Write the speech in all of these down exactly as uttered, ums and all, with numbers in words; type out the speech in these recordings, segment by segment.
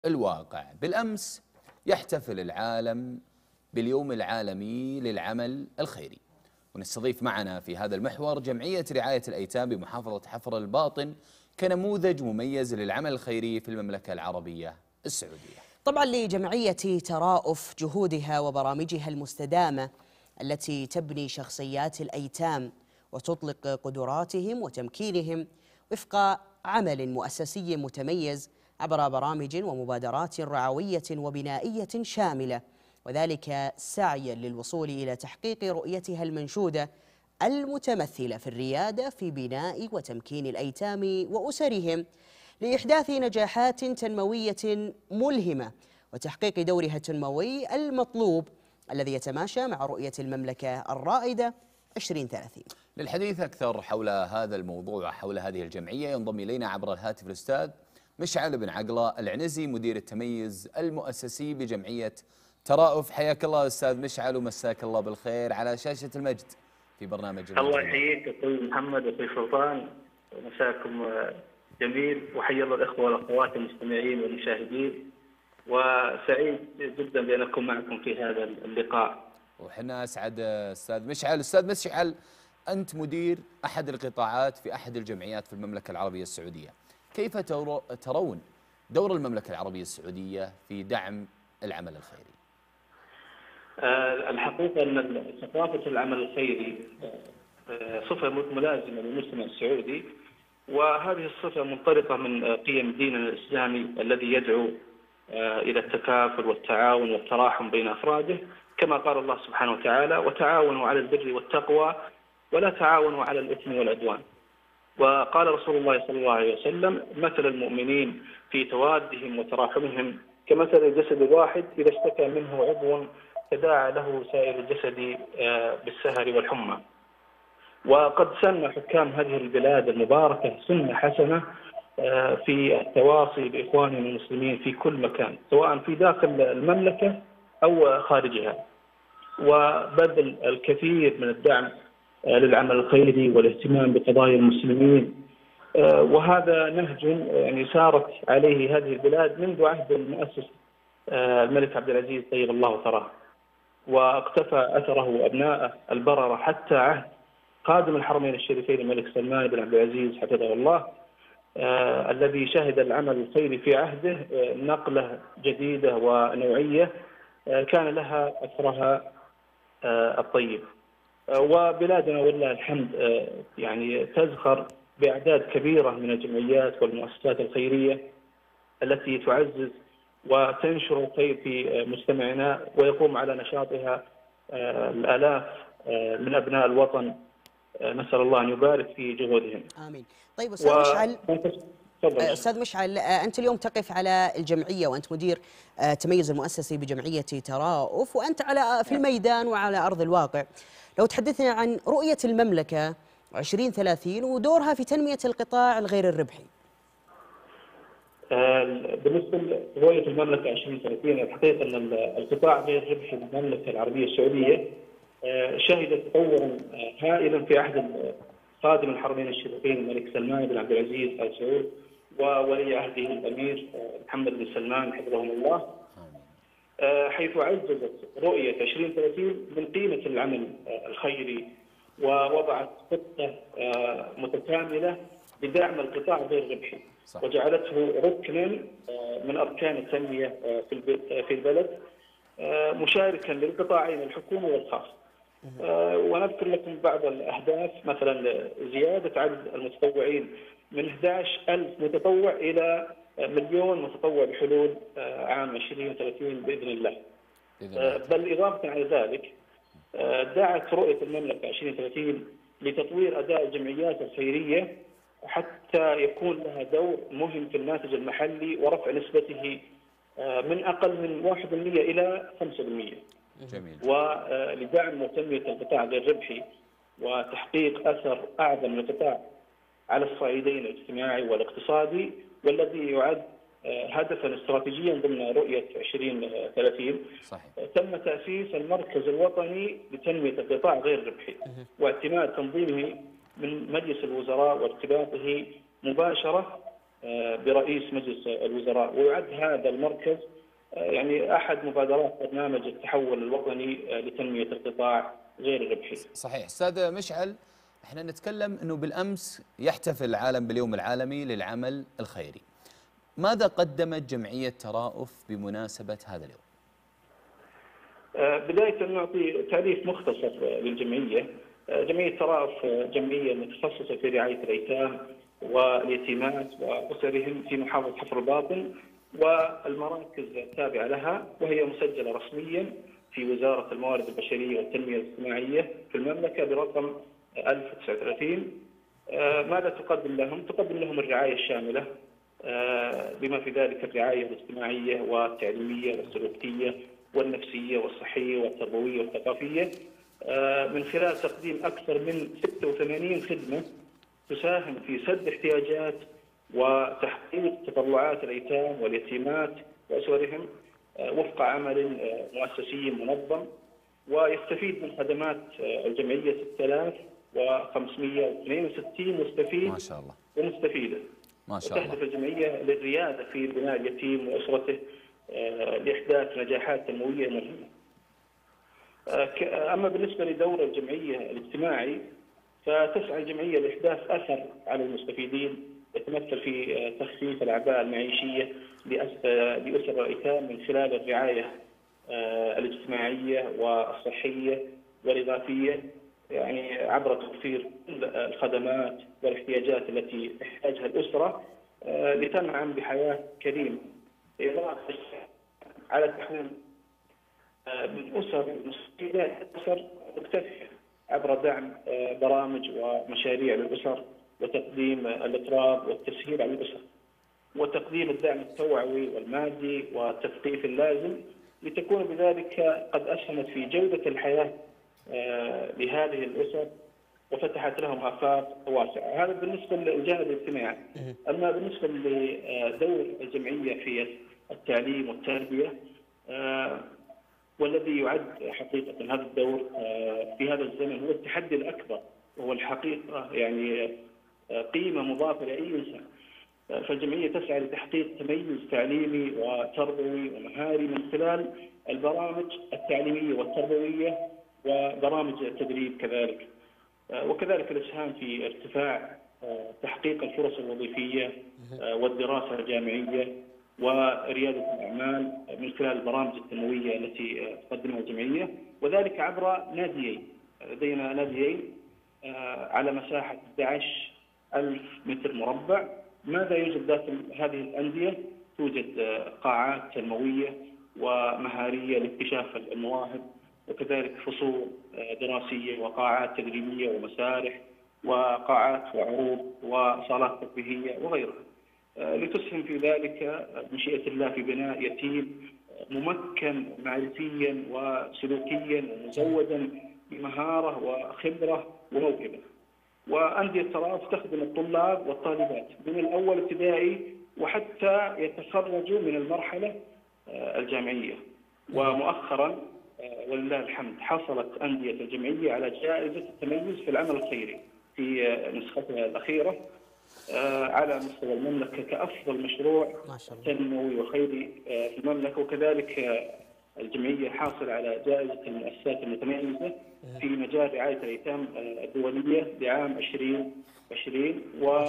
الواقع. بالأمس يحتفل العالم باليوم العالمي للعمل الخيري، ونستضيف معنا في هذا المحور جمعية رعاية الأيتام بمحافظة حفر الباطن كنموذج مميز للعمل الخيري في المملكة العربية السعودية. طبعا لجمعية تراؤف جهودها وبرامجها المستدامة التي تبني شخصيات الأيتام وتطلق قدراتهم وتمكينهم وفق عمل مؤسسي متميز عبر برامج ومبادرات رعوية وبنائية شاملة، وذلك سعيا للوصول إلى تحقيق رؤيتها المنشودة المتمثلة في الريادة في بناء وتمكين الأيتام وأسرهم لإحداث نجاحات تنموية ملهمة وتحقيق دورها التنموي المطلوب الذي يتماشى مع رؤية المملكة الرائدة عشرين ثلاثين. للحديث أكثر حول هذا الموضوع وحول هذه الجمعية ينضم إلينا عبر الهاتف الأستاذ مشعل بن عقلة العنزي مدير التميز المؤسسي بجمعية تراؤف. حياك الله أستاذ مشعل ومساك الله بالخير على شاشة المجد في برنامج الله يحييك أخوي محمد وأخوي سلطان، ومساكم جميل، وحيا الله الأخوة والأخوات المستمعين والمشاهدين، وسعيد جدا بأن أكون معكم في هذا اللقاء. وحنا أسعد أستاذ مشعل. أستاذ مشعل، أنت مدير أحد القطاعات في أحد الجمعيات في المملكة العربية السعودية، كيف ترون دور المملكة العربية السعودية في دعم العمل الخيري؟ الحقيقة أن ثقافة العمل الخيري صفة ملازمة للمجتمع السعودي، وهذه الصفة منطلقة من قيم ديننا الإسلامي الذي يدعو إلى التكافل والتعاون والتراحم بين أفراده، كما قال الله سبحانه وتعالى: وتعاونوا على البر والتقوى ولا تعاونوا على الإثم والعدوان. وقال رسول الله صلى الله عليه وسلم: مثل المؤمنين في توادهم وتراحمهم كمثل الجسد الواحد إذا اشتكى منه عضو تداعى له سائر الجسد بالسهر والحمى. وقد سن حكام هذه البلاد المباركة سنة حسنة في التواصي بإخواننا المسلمين في كل مكان، سواء في داخل المملكة أو خارجها، وبذل الكثير من الدعم للعمل الخيري والاهتمام بقضايا المسلمين، وهذا نهج يعني سارت عليه هذه البلاد منذ عهد المؤسس الملك عبد العزيز طيب الله ثراه، واقتفى أثره أبناءه البررة حتى عهد خادم الحرمين الشريفين الملك سلمان بن عبد العزيز حفظه الله، آه الذي شهد العمل الخيري في عهده آه نقلة جديدة ونوعية آه كان لها أثرها آه الطيب. آه وبلادنا ولله الحمد آه يعني تزخر بأعداد كبيرة من الجمعيات والمؤسسات الخيرية التي تعزز وتنشر الخير في مجتمعنا، ويقوم على نشاطها آه الآلاف آه من أبناء الوطن. نسأل الله أن يبارك في جهودهم. آمين. طيب أستاذ و... مشعل فضل. أستاذ مشعل، أنت اليوم تقف على الجمعية وأنت مدير التميز المؤسسي بجمعية تراؤف، وأنت على في الميدان وعلى أرض الواقع. لو تحدثنا عن رؤية المملكة عشرين ثلاثين ودورها في تنمية القطاع الغير الربحي. بالنسبة لرؤية المملكة عشرين ثلاثين، الحقيقة أن القطاع غير الربحي للمملكة العربية السعودية شهد تطورا هائلا في عهد خادم الحرمين الشريفين الملك سلمان بن عبد العزيز آل سعود وولي عهده الامير محمد بن سلمان حفظهم الله، حيث عززت رؤيه عشرين ثلاثين من قيمه العمل الخيري، ووضعت خطه متكامله لدعم القطاع غير الربحي، وجعلته ركنا من اركان التنميه في البلد، مشاركا للقطاعين الحكومي والخاص. أه ونذكر لكم بعض الأهداف، مثلا زيادة عدد المتطوعين من أحد عشر ألف متطوع إلى مليون متطوع بحلول عام عشرين ثلاثين بإذن الله. أه بل إضافة على ذلك أه دعت رؤية المملكة عشرين ثلاثين لتطوير أداء الجمعيات الخيرية حتى يكون لها دور مهم في الناتج المحلي ورفع نسبته من أقل من واحد بالمئة إلى خمسة بالمئة. جميل. ولدعم وتنمية القطاع غير الربحي وتحقيق أثر أعظم للقطاع على الصعيدين الاجتماعي والاقتصادي، والذي يعد هدفا استراتيجيا ضمن رؤية عشرين ثلاثين. صحيح. تم تأسيس المركز الوطني لتنمية القطاع غير الربحي واعتماد تنظيمه من مجلس الوزراء وارتباطه مباشرة برئيس مجلس الوزراء، ويعد هذا المركز يعني أحد مبادرات برنامج التحول الوطني لتنمية القطاع غير الربحي. صحيح. أستاذ مشعل، احنا نتكلم أنه بالأمس يحتفل العالم باليوم العالمي للعمل الخيري. ماذا قدمت جمعية ترأف بمناسبة هذا اليوم؟ بداية نعطي تعريف مختصر للجمعية. جمعية ترأف جمعية متخصصة في رعاية الأيتام واليتيمات وأسرهم في محافظة حفر الباطن والمراكز التابعة لها، وهي مسجلة رسميا في وزارة الموارد البشرية والتنمية الاجتماعية في المملكة برقم ألف وتسعة وثلاثين. ماذا تقدم لهم؟ تقدم لهم الرعاية الشاملة بما في ذلك الرعاية الاجتماعية والتعليمية والسلوكية والنفسية والصحية والتربوية والثقافية، من خلال تقديم أكثر من ستة وثمانين خدمة تساهم في سد احتياجات وتحقيق تطلعات الأيتام واليتيمات وأسرهم وفق عمل مؤسسي منظم. ويستفيد من خدمات الجمعية ستة آلاف وخمسمئة واثنين وستين مستفيد ما شاء الله ومستفيدة. ما شاء الله. وتهدف الجمعية للريادة في بناء اليتيم وأسرته لإحداث نجاحات تنموية مهمة. أما بالنسبة لدور الجمعية الاجتماعي، فتسعى الجمعية لإحداث أثر على المستفيدين يتمثل في تخفيف الأعباء المعيشية لأسر الأيتام من خلال الرعاية الاجتماعية والصحية والإغاثية، يعني عبر توفير الخدمات والاحتياجات التي تحتاجها الأسرة لتنعم بحياة كريمة، إضافة على تحويل من أسر المستفيدة أسر مكتفية عبر دعم برامج ومشاريع للأسر وتقديم الإقراض والتسهيل على الأسر وتقديم الدعم التوعوي والمادي والتثقيف اللازم، لتكون بذلك قد أسهمت في جودة الحياة لهذه الأسر وفتحت لهم آفاق واسعة. هذا بالنسبة للجانب الاجتماعي. أما بالنسبة لدور الجمعية في التعليم والتربية، والذي يعد حقيقة هذا الدور في هذا الزمن هو التحدي الأكبر، وهو الحقيقة يعني قيمة مضافة لأي إنسان. فالجمعية تسعى لتحقيق تميز تعليمي وتربوي ومهاري من خلال البرامج التعليمية والتربوية وبرامج التدريب كذلك، وكذلك الإسهام في ارتفاع تحقيق الفرص الوظيفية والدراسة الجامعية وريادة الأعمال من خلال البرامج التنموية التي تقدمها الجمعية، وذلك عبر ناديين. لدينا ناديين على مساحة أحد عشر ألف متر مربع. ماذا يوجد داخل هذه الأندية؟ توجد قاعات تنموية ومهارية لاكتشاف المواهب، وكذلك فصول دراسية وقاعات تدريبية ومسارح وقاعات وعروض وصالات ترفيهية وغيرها، لتسهم في ذلك بمشيئة الله في بناء يتيم ممكن معرفيا وسلوكيا ومزودا بمهارة وخبرة وموهبة. وأندية ترأف تخدم الطلاب والطالبات من الأول ابتدائي وحتى يتخرجوا من المرحلة الجامعية. ومؤخرا ولله الحمد حصلت أندية الجمعية على جائزة التميز في العمل الخيري في نسختها الأخيرة على مستوى المملكة كأفضل مشروع تنموي وخيري في المملكة. وكذلك الجمعية حاصلة على جائزة المؤسسات المتميزة في مجال رعاية الأيتام الدولية لعام ألفين وعشرين،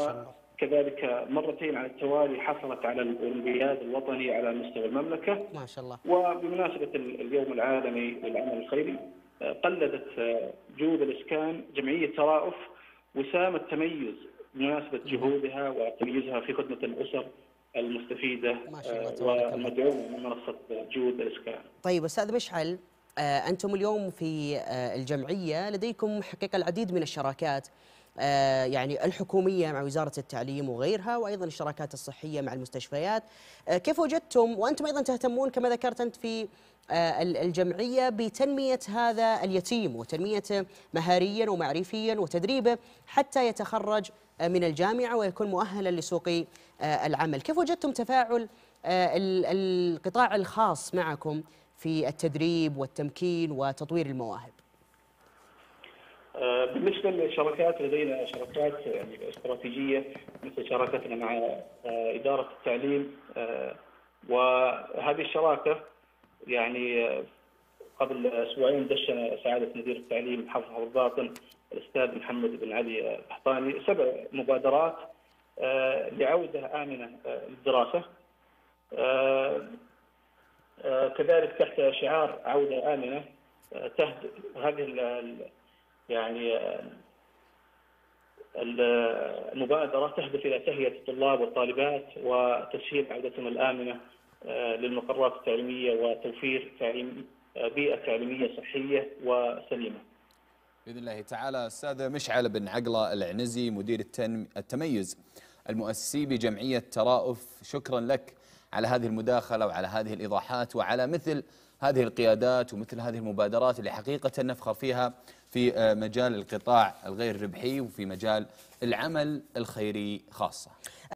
وكذلك مرتين على التوالي حصلت على الأولمبياد الوطني على مستوى المملكة ما شاء الله. وبمناسبة اليوم العالمي للعمل الخيري قلدت جهود الإسكان جمعية ترأف وسام التميز بمناسبة جهودها وتمييزها في خدمة الأسر المستفيدة والمدعومة من منصة جهود الإسكان. طيب أستاذ مشعل، أنتم اليوم في الجمعية لديكم حقيقة العديد من الشراكات يعني الحكومية مع وزارة التعليم وغيرها، وأيضا الشراكات الصحية مع المستشفيات. كيف وجدتم وأنتم أيضا تهتمون كما ذكرت أنت في الجمعية بتنمية هذا اليتيم وتنميته مهاريا ومعرفيا وتدريبه حتى يتخرج من الجامعة ويكون مؤهلا لسوق العمل؟ كيف وجدتم تفاعل القطاع الخاص معكم في التدريب والتمكين وتطوير المواهب؟ بالنسبه للشراكات، لدينا شراكات يعني استراتيجيه مثل شراكتنا مع اداره التعليم، وهذه الشراكه يعني قبل اسبوعين دشن سعاده مدير التعليم محافظه الباطن الاستاذ محمد بن علي القحطاني سبع مبادرات لعوده امنه للدراسه، كذلك تحت شعار عوده امنه تهدف هذه يعني المبادره تهدف الى تهيئه الطلاب والطالبات وتسهيل عودتهم الامنه للمقرات التعليميه وتوفير تعليم بيئه تعليميه صحيه وسليمه. باذن الله تعالى. استاذ مشعل بن عقله العنزي مدير التميز المؤسسي بجمعيه ترأف، شكرا لك على هذه المداخله وعلى هذه الايضاحات وعلى مثل هذه القيادات ومثل هذه المبادرات اللي حقيقه نفخر فيها في مجال القطاع الغير ربحي وفي مجال العمل الخيري خاصه.